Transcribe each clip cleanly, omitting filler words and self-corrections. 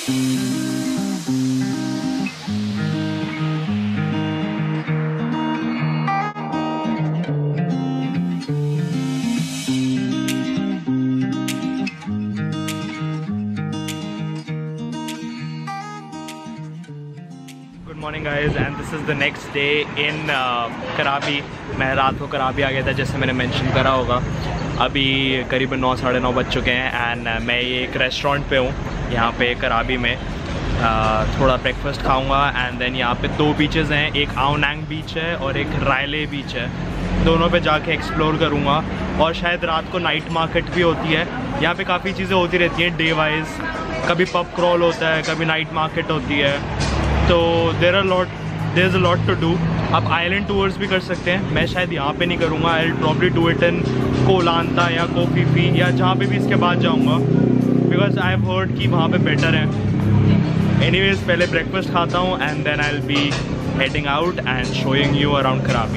Morning guys and this is the next day in Krabi. मैं रात को कराबी आ गया था जैसे मैंने मेंशन करा होगा। अभी करीबन 9 साढ़े 9 बज चुके हैं एंड मैं ये एक रेस्टोरेंट पे हूँ यहाँ पे कराबी में। थोड़ा ब्रेकफास्ट खाऊंगा एंड देन यहाँ पे 2 बीचेस हैं, एक आओनांग बीच है और एक रायले बीच है। दोनों पे जाके एक्सप्लोर करूँगा और शायद रात को नाइट मार्केट भी होती है। यहाँ पे काफ़ी चीज़ें होती रहती हैं डे वाइज, कभी पब क्रॉल होता है, कभी नाइट मार्केट होती है। तो there is a lot to do. आप आइलैंड टूर्स भी कर सकते हैं, मैं शायद यहाँ पे नहीं करूँगा। I will probably do it in Koh Lanta या कोफीफी या जहाँ पे भी इसके बाद जाऊँगा, बिकॉज आई हैव हर्ड कि वहाँ पे बेटर है। एनीवेज पहले ब्रेकफास्ट खाता हूँ and then I will be heading out and showing you around Krabi.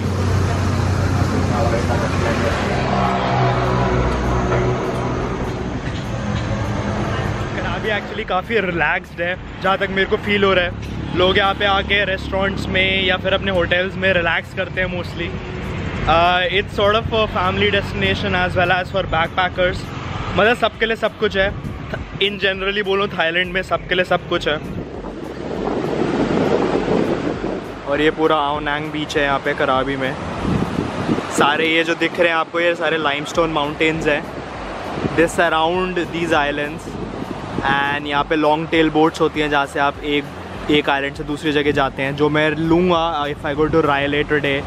Krabi actually काफ़ी रिलैक्सड है जहाँ तक मेरे को फील हो रहा है। लोग यहाँ पे आके रेस्टोरेंट्स में या फिर अपने होटल्स में रिलैक्स करते हैं mostly. It's sort of a family destination as well as for backpackers. मतलब सबके लिए सब कुछ है। इन जनरली बोलूँ थाईलैंड में सबके लिए सब कुछ है। और ये पूरा आओनांग बीच है यहाँ पे कराबी में। सारे ये जो दिख रहे हैं आपको, ये सारे लाइमस्टोन माउंटेन्स हैं। This around these islands and यहाँ पे लॉन्ग टेल बोट्स होती हैं जहाँ से आप एक आइलैंड से दूसरी जगह जाते हैं, जो मैं लूँगा if I go to Railay today.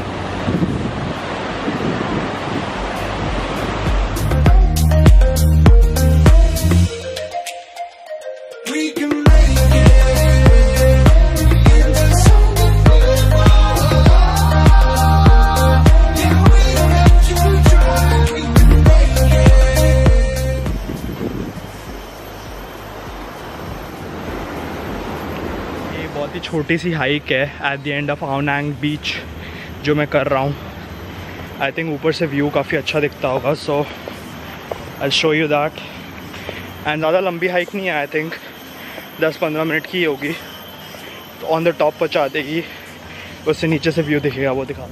बहुत ही छोटी सी हाइक है at the end of Ao Nang beach जो मैं कर रहा हूँ। आई थिंक ऊपर से व्यू काफ़ी अच्छा दिखता होगा, so I show you that. And ज़्यादा लंबी हाइक नहीं है, आई थिंक 10-15 मिनट की होगी। तो ऑन द टॉप पहुँचा देगी, उससे नीचे से व्यू दिखेगा, वो दिखा।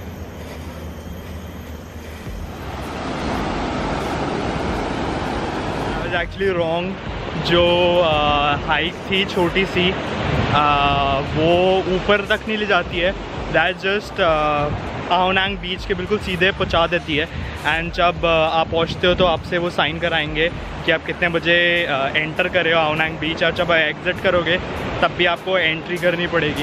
I was actually wrong. जो हाइक थी छोटी सी, वो ऊपर तक नहीं ले जाती है। दैट जस्ट आओनांग बीच के बिल्कुल सीधे पहुंचा देती है। एंड जब आप पहुंचते हो तो आपसे वो साइन कराएंगे कि आप कितने बजे एंटर कर रहे हो आओनांग बीच, और जब एग्ज़िट करोगे तब भी आपको एंट्री करनी पड़ेगी।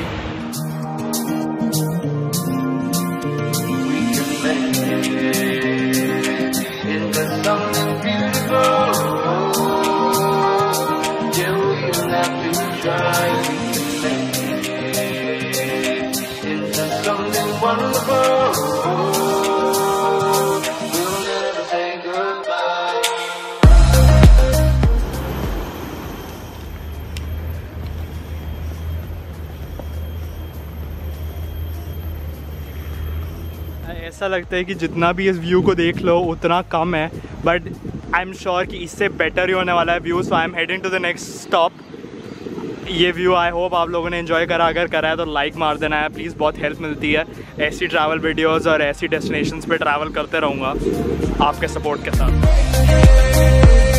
ऐसा लगता है कि जितना भी इस व्यू को देख लो उतना कम है, बट आई एम श्योर कि इससे बेटर ही होने वाला है view. So I am heading to the next stop. ये व्यू आई होप आप लोगों ने एंजॉय करा। अगर करा है तो लाइक मार देना है प्लीज़, बहुत हेल्प मिलती है। ऐसी ट्रैवल वीडियोस और ऐसी डेस्टिनेशंस पे ट्रैवल करते रहूँगा आपके सपोर्ट के साथ।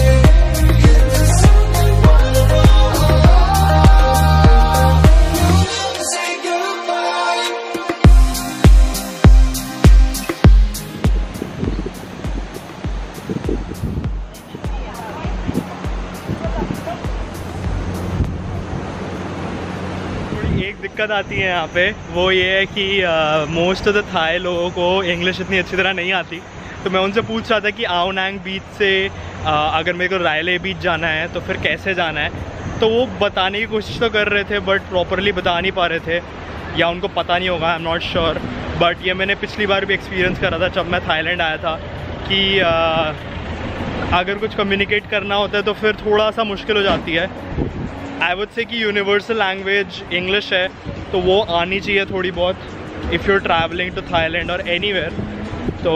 एक दिक्कत आती है यहाँ पे, वो ये है कि मोस्ट ऑफ द थाई लोगों को इंग्लिश इतनी अच्छी तरह नहीं आती। तो मैं उनसे पूछ रहा था कि आओनांग बीच से अगर मेरे को रायले बीच जाना है तो फिर कैसे जाना है। तो वो बताने की कोशिश तो कर रहे थे बट प्रॉपरली बता नहीं पा रहे थे, या उनको पता नहीं होगा, I am not sure. But ये मैंने पिछली बार भी एक्सपीरियंस करा था जब मैं थाईलैंड आया था कि अगर कुछ कम्युनिकेट करना होता है तो फिर थोड़ा सा मुश्किल हो जाती है। आई वुड से कि यूनिवर्सल लैंग्वेज इंग्लिश है, तो वो आनी चाहिए थोड़ी बहुत if you are travelling to Thailand और एनीवेयर। तो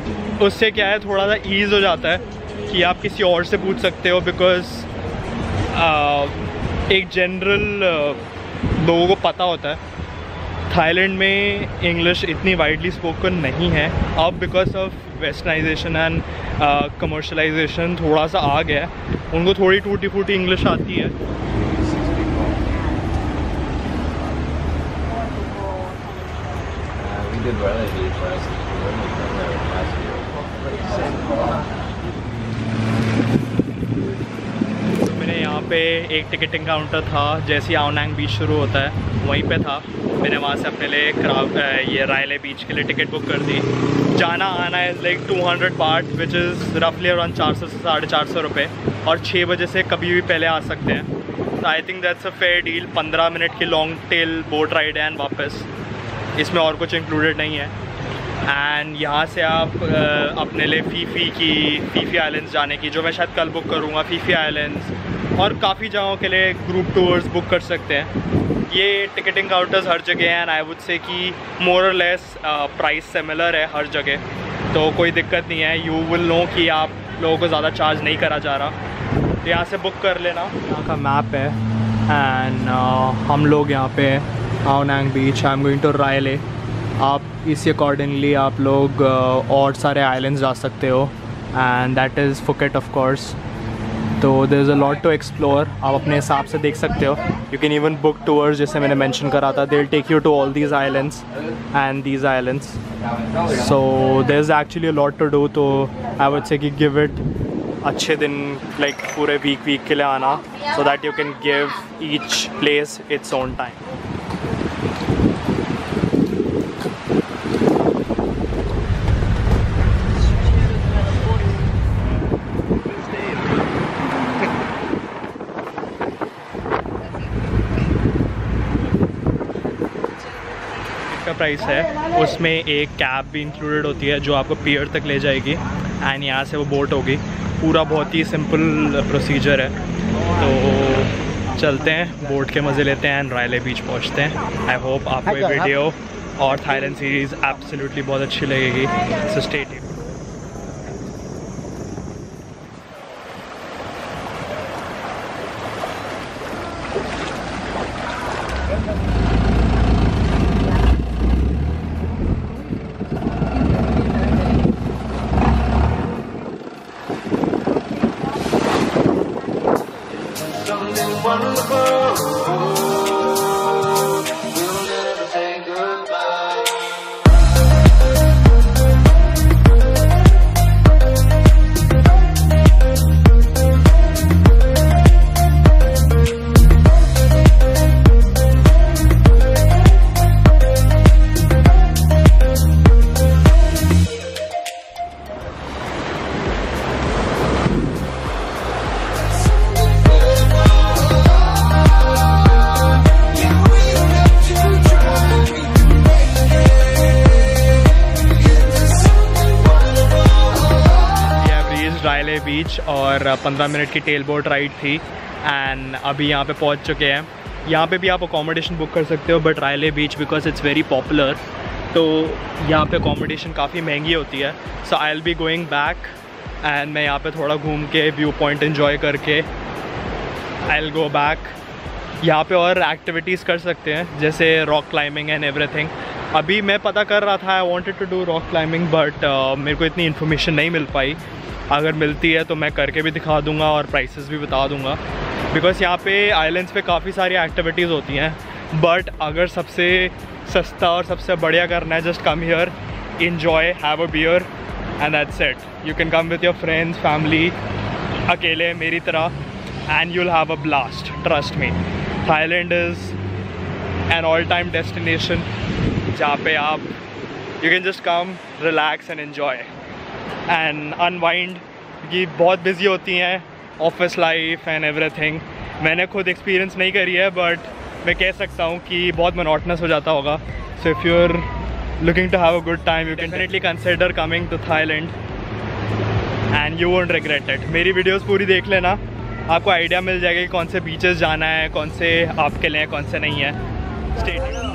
उससे क्या है, थोड़ा सा ईज़ हो जाता है कि आप किसी और से पूछ सकते हो, बिकॉज एक जनरल लोगों को पता होता है थाईलैंड में इंग्लिश इतनी वाइडली स्पोकन नहीं है। अब because of westernisation and commercialisation थोड़ा सा आ गया है, उनको थोड़ी टूटी फूटी इंग्लिश आती है। मैंने यहाँ पे एक टिकटिंग काउंटर था, जैसे ही आवनांग बीच शुरू होता है वहीं पे था। मैंने वहाँ से अपने लिए ये रायले बीच के लिए टिकट बुक कर दी। जाना आना है लाइक 200 बाट विच इज़ रफली अराउंड 400 से 450 रुपये, और 6 बजे से कभी भी पहले आ सकते हैं। तो I think that's a fair deal. 15 minute की लॉन्ग टेल बोट राइड है एंड वापस, इसमें और कुछ इंक्लूडेड नहीं है। एंड यहाँ से आप अपने लिए फीफी आइलैंड्स जाने की, जो मैं शायद कल बुक करूँगा, फीफी आइलैंड्स और काफ़ी जगहों के लिए ग्रुप टूर्स बुक कर सकते हैं। ये टिकटिंग काउंटर्स हर जगह हैं एंड आई वुड से कि मोर और लेस प्राइस सिमिलर है हर जगह, तो कोई दिक्कत नहीं है। यू विल नो कि आप लोगों को ज़्यादा चार्ज नहीं करा जा रहा, तो यहाँ से बुक कर लेना। यहाँ का मैप है एंड हम लोग यहाँ पे Ao Nang beach, I am going to Railay. आप इसी अकॉर्डिंगली आप लोग और सारे आइलैंड्स जा सकते हो and that is Phuket of course. तो there is a lot to explore, आप अपने हिसाब से देख सकते हो। You can even book tours, जैसे मैंने मेंशन करा था, they will take you to all these islands and these islands. So there is actually a lot to do. तो आई वुड से कि गिव इट अच्छे दिन, लाइक पूरे वीक के लिए आना, so that you can give each place its own time. Price है, उसमें एक कैब भी इंक्लूडेड होती है जो आपको पियर तक ले जाएगी एंड यहाँ से वो बोट होगी। पूरा बहुत ही सिंपल प्रोसीजर है। तो चलते हैं, बोट के मज़े लेते हैं एंड रायले बीच पहुँचते हैं। आई होप आपको ये वीडियो और थाईलैंड सीरीज़ एब्सोल्युटली बहुत अच्छी लगेगी। So stay tuned. Railay beach और 15 मिनट की टेल बोट राइड थी एंड अभी यहाँ पे पहुँच चुके हैं। यहाँ पे भी आप अकोमोडेशन बुक कर सकते हो, but Railay beach because it's very popular, तो यहाँ पे अकोमोडेशन काफ़ी महंगी होती है। So I will be going back and मैं यहाँ पे थोड़ा घूम के व्यू पॉइंट एंजॉय करके आई विल गो बैक। यहाँ पे और एक्टिविटीज़ कर सकते हैं जैसे रॉक क्लाइंबिंग एंड एवरीथिंग। अभी मैं पता कर रहा था, I wanted to do rock climbing, but मेरे को इतनी इन्फॉर्मेशन नहीं मिल पाई। अगर मिलती है तो मैं करके भी दिखा दूंगा और प्राइसेस भी बता दूंगा, बिकॉज़ यहाँ पे आइलैंड्स पे काफ़ी सारी एक्टिविटीज़ होती हैं। बट अगर सबसे सस्ता और सबसे बढ़िया करना है, just come here, enjoy, have a beer and that's it. You can come with your friends, family, अकेले मेरी तरह, and you'll have a blast, trust me. Thailand is an all-time destination जहाँ पे आप you can just come, relax and enjoy and unwind, क्योंकि बहुत busy होती हैं ऑफिस लाइफ एंड एवरीथिंग। मैंने खुद एक्सपीरियंस नहीं करी है, बट मैं कह सकता हूँ कि बहुत मोनोटनस हो जाता होगा। So if you are looking to have a good time, you can definitely consider coming to Thailand and you won't regret it. मेरी वीडियोस पूरी देख लेना, आपको आइडिया मिल जाएगा कि कौन से बीचेस जाना है, कौन से आपके लिए हैं, कौन से नहीं है। Stay tuned.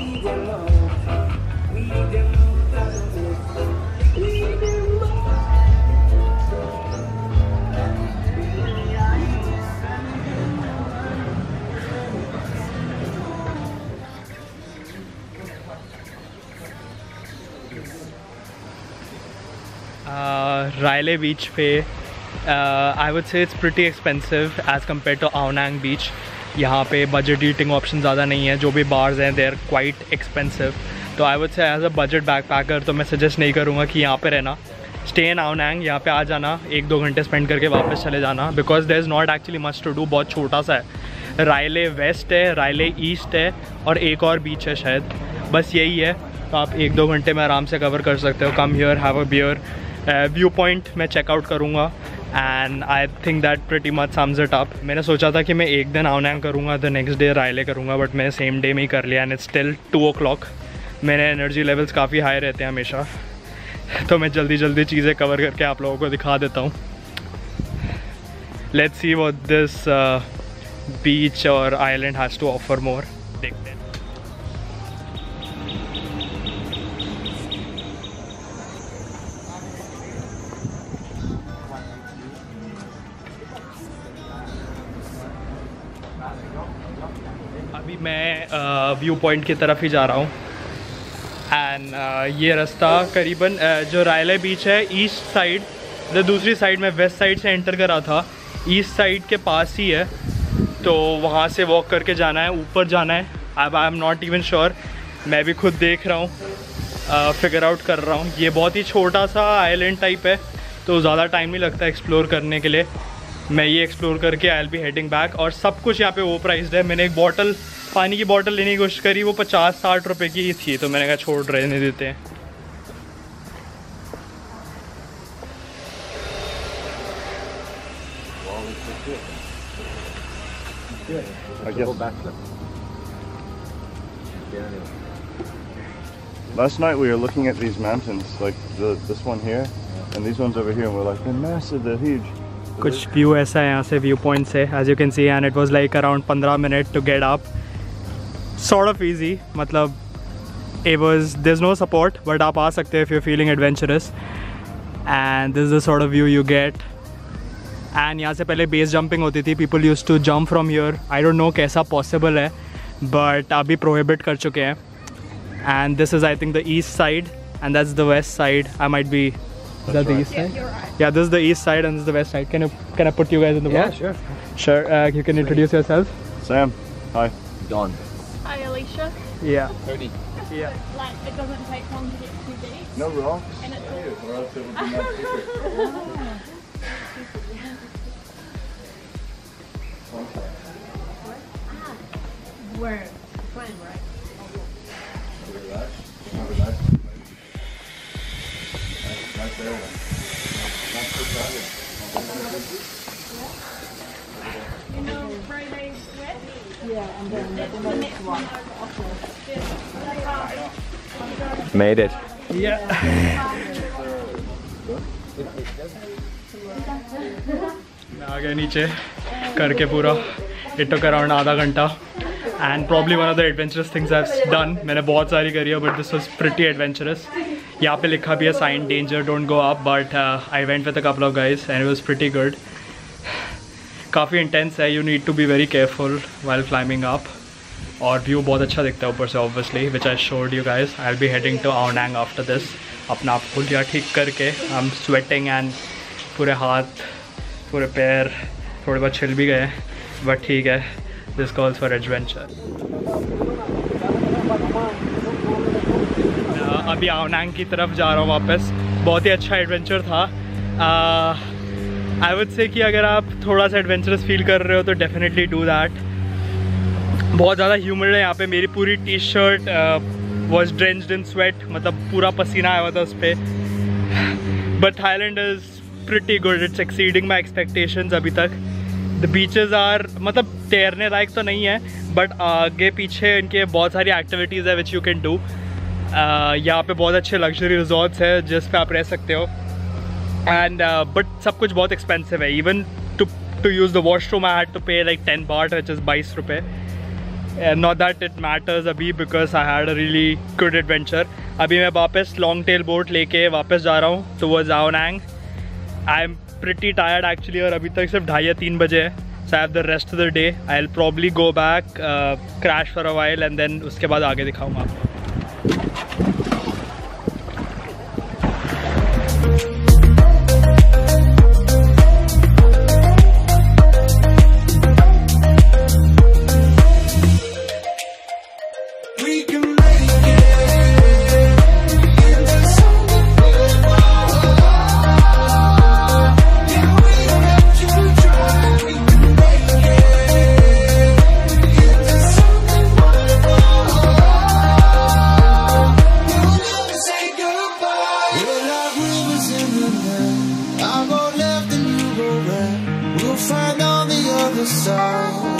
रायले बीच पे I would say it's pretty expensive as compared to Ao Nang beach. यहाँ पे बजट ईटिंग ऑप्शन ज़्यादा नहीं है, जो भी बार्स हैं दे आर क्वाइट एक्सपेंसिव। तो I would say as a budget backpacker तो मैं सजेस्ट नहीं करूँगा कि यहाँ पे रहना। स्टे इन आवनांग, यहाँ पे आ जाना, 1-2 घंटे स्पेंड करके वापस चले जाना, because there is not actually much to do. बहुत छोटा सा है। रायले वेस्ट है, रायले ईस्ट है और एक और बीच है शायद, बस यही है। तो आप 1-2 घंटे में आराम से कवर कर सकते हो। Come here, have a beer. View point मैं चेकआउट करूँगा and I think that pretty much sums it up. मैंने सोचा था कि मैं एक दिन आवनांग करूँगा, द नेक्स्ट डे रायले करूँगा, बट मैंने सेम डे में ही कर लिया एंड इट्स स्टिल 2 o'clock। मेरे एनर्जी लेवल्स काफ़ी हाई रहते हैं हमेशा, तो मैं जल्दी जल्दी चीज़ें कवर करके आप लोगों को दिखा देता हूँ। Let's see what this beach और island has to offer more. देखते हैं। अभी मैं व्यू पॉइंट की तरफ ही जा रहा हूँ एंड ये रास्ता करीबन जो रायले बीच है ईस्ट साइड, जो दूसरी साइड में वेस्ट साइड से एंटर करा था, ईस्ट साइड के पास ही है। तो वहाँ से वॉक करके जाना है, ऊपर जाना है। अब I am not even sure, मैं भी खुद देख रहा हूँ, फिगर आउट कर रहा हूँ। ये बहुत ही छोटा सा आइलैंड टाइप है, तो ज़्यादा टाइम नहीं लगता एक्सप्लोर करने के लिए। मैं ये एक्सप्लोर करके I will be heading back. और सब कुछ यहाँ पे वो प्राइस्ड है। मैंने एक बॉटल, पानी की बॉटल लेने की कोशिश करी, वो 50-60 रुपए की ही थी, तो मैंने कहा छोड़ रहने देते हैं। Last night we were looking at these mountains, like this one here, and these ones over here, and we're like, they're massive, they're huge. कुछ व्यू ऐसा है यहाँ से, व्यू पॉइंट से, as you can see, and it was like around 15 minutes to get up. Sort of easy, मतलब there's no support, but आप आ सकते हैं if you're feeling adventurous. And this is the sort of view you get. And यहाँ से पहले base jumping होती थी, people used to jump from here. I don't know कैसा possible है, but अभी prohibit कर चुके हैं. And this is I think the east side, and that's the west side. I might be. Is that the east side? Yeah, you're right. Yeah, this is the east side and this is the west side. Can I put you guys in the vlog? Yeah, sure. Sure. You can introduce yourself. Sam, hi. Don. Hi, Alicia. Yeah. Cody. Yeah. Like, it doesn't take long to get to deep. No rocks. And it's Or else it would be much bigger. Where? Fine, right? Relax. Relax. Nice area. Not too crowded. You know Railay West? Yeah, and then the next one. Made it. Yeah. मैं आ गया नीचे करके पूरा. It took around आधा घंटा. And probably one of the adventurous things I've done. मैंने बहुत सारी करी है, but this was pretty adventurous. यहाँ पे लिखा भी है sign danger, don't go up, but I went with a couple of guys and it was pretty good. काफ़ी intense है, you need to be very careful while climbing up. और view बहुत अच्छा दिखता है ऊपर से obviously, which I showed you guys. I'll be heading to Aonang after this. अपना आप खुलिया ठीक करके, I'm sweating and पूरे हाथ, पूरे पैर थोड़े बहुत छिल भी गए, but ठीक है. This calls for adventure. अभी आवनांग की तरफ जा रहा हूँ वापस. बहुत ही अच्छा एडवेंचर था. आई वुड से कि अगर आप थोड़ा सा एडवेंचरस फील कर रहे हो तो डेफिनेटली डू दैट. बहुत ज़्यादा ह्यूमिड है यहाँ पे. मेरी पूरी T shirt was drenched in sweat, मतलब पूरा पसीना आया हुआ था उस पर. But Thailand is pretty good. It's exceeding my expectations अभी तक. द बीचेस आर, मतलब तैरने लायक तो नहीं है, बट आगे पीछे इनके बहुत सारी एक्टिविटीज़ है विच यू कैन डू. यहाँ पे बहुत अच्छे लग्जरी रिजॉर्ट्स है जिस पे आप रह सकते हो. एंड बट सब कुछ बहुत एक्सपेंसिव है. Even to use the washroom I had to pay like 10 baht, which is 22 रुपये. नॉट दैट इट मैटर्स अभी, because I had a really good adventure. अभी मैं वापस लॉन्ग टेल बोट लेके वापस जा रहा हूँ towards Ao Nang. I am pretty tired actually, और अभी तक सिर्फ 2:30 या 3 बजे है. So I have the rest of the day. I'll probably go back, crash for a while, and then उसके बाद आगे दिखाऊंगा आपको. find on the other side.